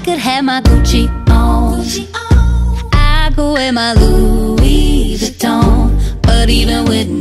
could have my Gucci on, I could wear my Louis Vuitton, but even with